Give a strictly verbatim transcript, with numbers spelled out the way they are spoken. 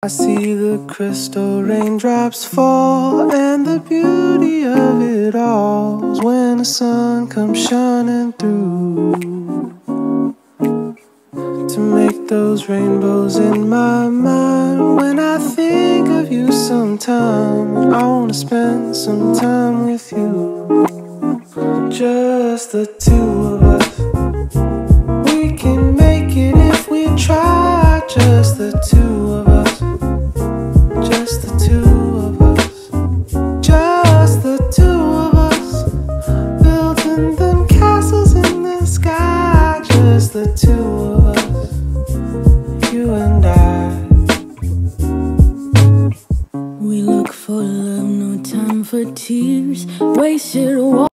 I see the crystal raindrops fall, and the beauty of it all is when the sun comes shining through to make those rainbows in my mind. When I think of you sometime, I wanna spend some time with you, just the two of us. We can make it if we try, just the two